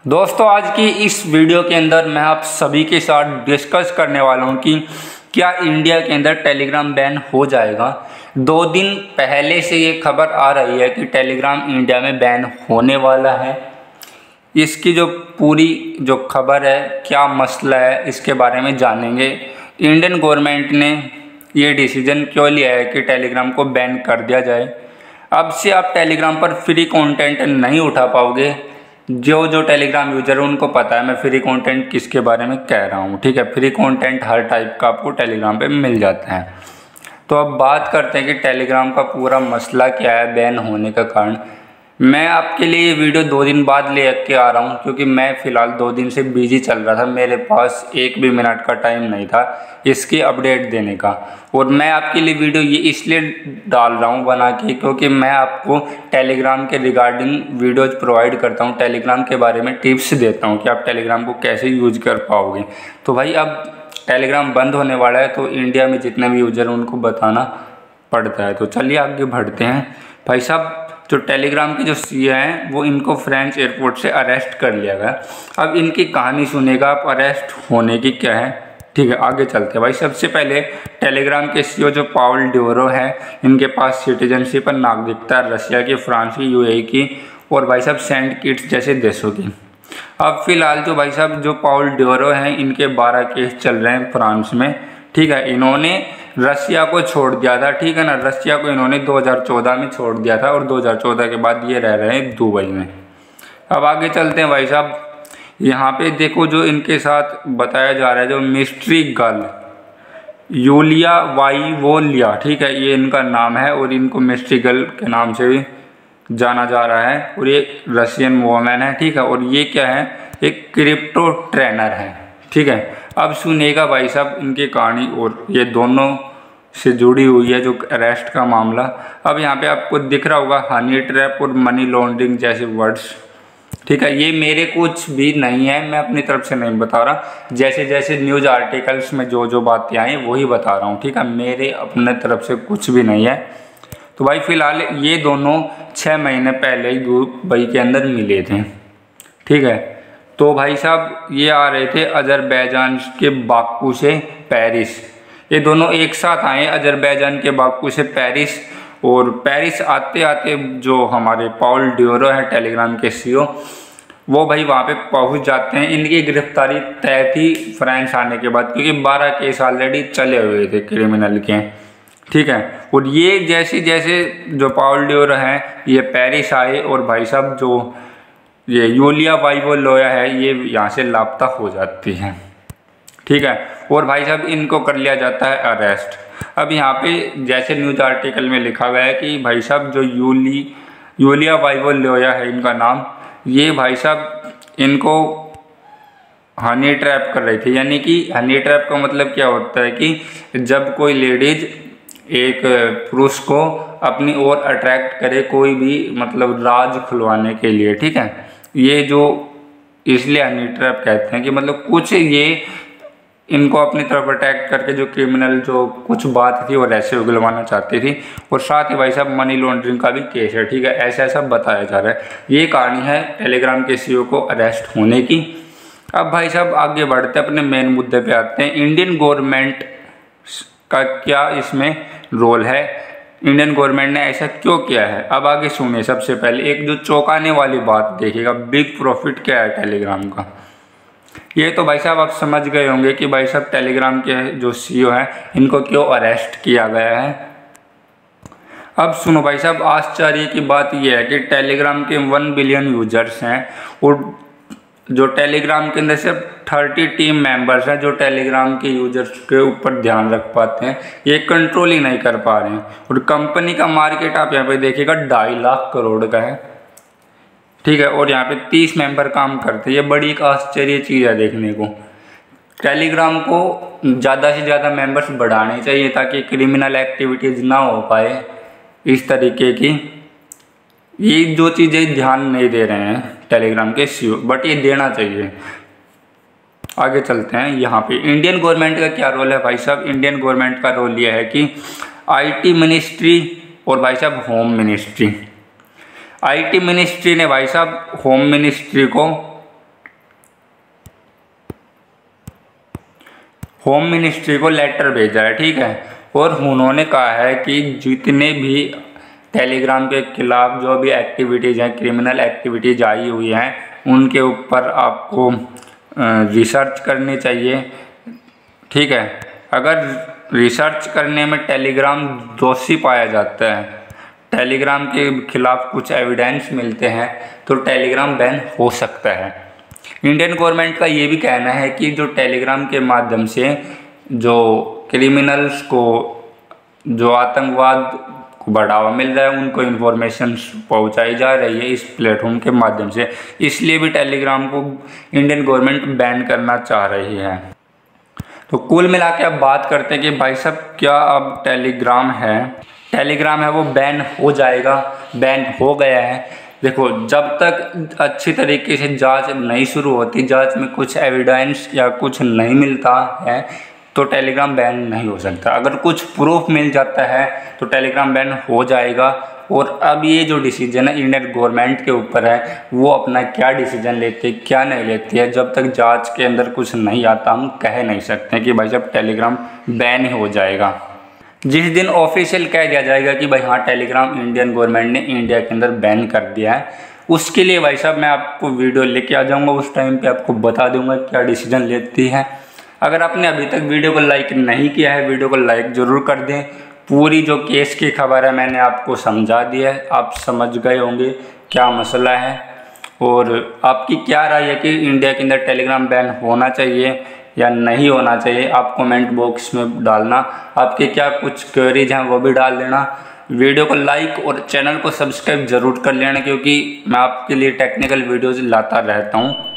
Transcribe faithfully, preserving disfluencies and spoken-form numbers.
दोस्तों आज की इस वीडियो के अंदर मैं आप सभी के साथ डिस्कस करने वाला हूं कि क्या इंडिया के अंदर टेलीग्राम बैन हो जाएगा। दो दिन पहले से ये खबर आ रही है कि टेलीग्राम इंडिया में बैन होने वाला है। इसकी जो पूरी जो खबर है, क्या मसला है, इसके बारे में जानेंगे। इंडियन गवर्नमेंट ने ये डिसीजन क्यों लिया है कि टेलीग्राम को बैन कर दिया जाए। अब से आप टेलीग्राम पर फ्री कंटेंट नहीं उठा पाओगे। जो जो टेलीग्राम यूजर है उनको पता है मैं फ्री कंटेंट किसके बारे में कह रहा हूँ। ठीक है, फ्री कंटेंट हर टाइप का आपको टेलीग्राम पे मिल जाता है। तो अब बात करते हैं कि टेलीग्राम का पूरा मसला क्या है बैन होने का कारण। मैं आपके लिए ये वीडियो दो दिन बाद ले के आ रहा हूँ क्योंकि मैं फ़िलहाल दो दिन से बिजी चल रहा था। मेरे पास एक भी मिनट का टाइम नहीं था इसकी अपडेट देने का। और मैं आपके लिए वीडियो ये इसलिए डाल रहा हूँ बना के क्योंकि मैं आपको टेलीग्राम के रिगार्डिंग वीडियोज़ प्रोवाइड करता हूँ। टेलीग्राम के बारे में टिप्स देता हूँ कि आप टेलीग्राम को कैसे यूज कर पाओगे। तो भाई अब टेलीग्राम बंद होने वाला है तो इंडिया में जितने भी यूजर हैं उनको बताना पड़ता है। तो चलिए आगे बढ़ते हैं। भाई साहब जो टेलीग्राम के जो सीईओ हैं वो इनको फ्रेंच एयरपोर्ट से अरेस्ट कर लिया गया। अब इनकी कहानी सुनेगा आप अरेस्ट होने की क्या है। ठीक है, आगे चलते हैं। भाई सबसे पहले टेलीग्राम के सीईओ जो पाउल ड्यूरो है, इनके पास सिटीजनशिप और नागरिकता रशिया की, फ्रांस की, यूएई की और भाई साहब सेंट किट्स जैसे देशों की। अब फिलहाल जो भाई साहब जो पाउल ड्यूरो हैं इनके बारह केस चल रहे हैं फ्रांस में। ठीक है, इन्होंने रशिया को छोड़ दिया था। ठीक है ना, रशिया को इन्होंने दो हज़ार चौदह में छोड़ दिया था और दो हज़ार चौदह के बाद ये रह रहे हैं दुबई में। अब आगे चलते हैं। भाई साहब यहाँ पे देखो जो इनके साथ बताया जा रहा है, जो मिस्ट्री गर्ल यूलिया वाइवोलिया, ठीक है, ये इनका नाम है और इनको मिस्ट्री गर्ल के नाम से भी जाना जा रहा है और ये रशियन वोमेन है। ठीक है, और ये क्या है, एक क्रिप्टो ट्रेनर है। ठीक है, अब सुनेगा भाई साहब इनकी कहानी और ये दोनों से जुड़ी हुई है जो अरेस्ट का मामला। अब यहाँ पे आपको दिख रहा होगा हनी ट्रैप और मनी लॉन्ड्रिंग जैसे वर्ड्स। ठीक है, ये मेरे कुछ भी नहीं है, मैं अपनी तरफ से नहीं बता रहा। जैसे जैसे न्यूज़ आर्टिकल्स में जो जो बातें आई वही बता रहा हूँ। ठीक है, मेरे अपने तरफ से कुछ भी नहीं है। तो भाई फिलहाल ये दोनों छः महीने पहले ही दुबई के अंदर मिले थे। ठीक है, तो भाई साहब ये आ रहे थे अजरबैजान के बाकू से पेरिस। ये दोनों एक साथ आए अजरबैजान के बाकू से पेरिस। और पेरिस आते आते जो हमारे पाउल ड्यूरो है टेलीग्राम के सीईओ, वो भाई वहाँ पे पहुँच जाते हैं। इनकी गिरफ्तारी तय थी फ्रांस आने के बाद क्योंकि बारह केस ऑलरेडी चले हुए थे क्रिमिनल के। ठीक है, और ये जैसे जैसे जो पाउल ड्यूरो हैं ये पेरिस आए और भाई साहब जो ये यूलिया वाइवोलिया है ये यहाँ से लापता हो जाती है। ठीक है, और भाई साहब इनको कर लिया जाता है अरेस्ट। अब यहाँ पे जैसे न्यूज़ आर्टिकल में लिखा हुआ है कि भाई साहब जो यूली यूलिया वाइवोलिया है इनका नाम, ये भाई साहब इनको हनी ट्रैप कर रही थी। यानी कि हनी ट्रैप का मतलब क्या होता है कि जब कोई लेडीज एक पुरुष को अपनी ओर अट्रैक्ट करे, कोई भी मतलब राज खुलवाने के लिए। ठीक है, ये जो इसलिए हनी ट्रैप कहते हैं कि मतलब कुछ ये इनको अपनी तरफ अटैक करके जो क्रिमिनल जो कुछ बात थी वो ऐसे उगलवाना चाहती थी। और साथ ही भाई साहब मनी लॉन्ड्रिंग का भी केस है। ठीक है, ऐसा ऐसा बताया जा रहा है। ये कहानी है टेलीग्राम के सीईओ को अरेस्ट होने की। अब भाई साहब आगे बढ़ते अपने मेन मुद्दे पे आते हैं। इंडियन गवर्नमेंट का क्या इसमें रोल है, इंडियन गवर्नमेंट ने ऐसा क्यों किया है। अब आगे सुनिए। सबसे पहले एक जो चौंकाने वाली बात देखिएगा, बिग प्रॉफिट क्या है टेलीग्राम का। ये तो भाई साहब आप समझ गए होंगे कि भाई साहब टेलीग्राम के जो सीईओ हैं इनको क्यों अरेस्ट किया गया है। अब सुनो भाई साहब, आश्चर्य की बात यह है कि टेलीग्राम के वन बिलियन यूजर्स हैं और जो टेलीग्राम के अंदर सिर्फ तीस टीम मेंबर्स हैं जो टेलीग्राम के यूजर्स के ऊपर ध्यान रख पाते हैं। ये कंट्रोल ही नहीं कर पा रहे हैं। और कंपनी का मार्केट आप यहाँ पे देखिएगा ढाई लाख करोड़ का है। ठीक है, और यहाँ पे तीस मेंबर काम करते हैं। ये बड़ी एक आश्चर्य चीज़ है देखने को। टेलीग्राम को ज़्यादा से ज़्यादा मेंबर्स बढ़ाने चाहिए ताकि क्रिमिनल एक्टिविटीज़ ना हो पाए इस तरीके की। ये जो चीज़ें ध्यान नहीं दे रहे हैं टेलीग्राम के सीईओ, बट ये देना चाहिए। आगे चलते हैं। यहाँ पे इंडियन गवर्नमेंट का क्या रोल है भाई साहब। इंडियन गवर्नमेंट का रोल ये है कि आईटी मिनिस्ट्री और भाई साहब होम मिनिस्ट्री। आईटी मिनिस्ट्री ने भाई साहब होम मिनिस्ट्री को होम मिनिस्ट्री को लेटर भेजा है, ठीक है। और उन्होंने कहा है कि जितने भी टेलीग्राम के खिलाफ जो भी एक्टिविटीज़ हैं, क्रिमिनल एक्टिविटीज़ आई हुई हैं, उनके ऊपर आपको रिसर्च करनी चाहिए, ठीक है। अगर रिसर्च करने में टेलीग्राम दोषी पाया जाता है, टेलीग्राम के खिलाफ कुछ एविडेंस मिलते हैं, तो टेलीग्राम बैन हो सकता है। इंडियन गवर्नमेंट का ये भी कहना है कि जो टेलीग्राम के माध्यम से जो क्रिमिनल्स को, जो आतंकवाद को बढ़ावा मिल रहा है, उनको इन्फॉर्मेशन पहुंचाई जा रही है इस प्लेटफॉर्म के माध्यम से, इसलिए भी टेलीग्राम को इंडियन गवर्नमेंट बैन करना चाह रही है। तो कुल मिला के अब बात करते हैं कि भाई साहब क्या अब टेलीग्राम है टेलीग्राम है वो बैन हो जाएगा, बैन हो गया है। देखो, जब तक अच्छी तरीके से जांच नहीं शुरू होती, जांच में कुछ एविडेंस या कुछ नहीं मिलता है, तो टेलीग्राम बैन नहीं हो सकता। अगर कुछ प्रूफ मिल जाता है तो टेलीग्राम बैन हो जाएगा। और अब ये जो डिसीजन है इंडियन गवर्नमेंट के ऊपर है, वो अपना क्या डिसीजन लेती है क्या नहीं लेती है, जब तक जांच के अंदर कुछ नहीं आता हम कह नहीं सकते कि भाई साहब टेलीग्राम बैन ही हो जाएगा। जिस दिन ऑफिशियल कह दिया जाएगा कि भाई हाँ टेलीग्राम इंडियन गवर्नमेंट ने इंडिया के अंदर बैन कर दिया है, उसके लिए भाई साहब मैं आपको वीडियो लेके आ जाऊँगा, उस टाइम पे आपको बता दूंगा क्या डिसीजन लेती है। अगर आपने अभी तक वीडियो को लाइक नहीं किया है, वीडियो को लाइक ज़रूर कर दें। पूरी जो केस की खबर है मैंने आपको समझा दिया है, आप समझ गए होंगे क्या मसला है और आपकी क्या राय है कि इंडिया के अंदर टेलीग्राम बैन होना चाहिए या नहीं होना चाहिए। आप कमेंट बॉक्स में डालना, आपके क्या कुछ क्वेरीज हैं वो भी डाल देना। वीडियो को लाइक और चैनल को सब्सक्राइब ज़रूर कर लेना, क्योंकि मैं आपके लिए टेक्निकल वीडियोज़ लाता रहता हूँ।